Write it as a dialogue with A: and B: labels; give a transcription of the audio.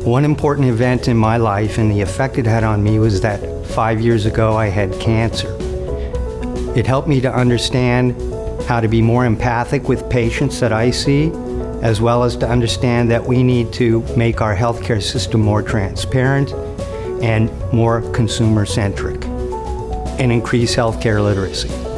A: One important event in my life and the effect it had on me was that 5 years ago I had cancer. It helped me to understand how to be more empathic with patients that I see, as well as to understand that we need to make our healthcare system more transparent and more consumer-centric and increase healthcare literacy.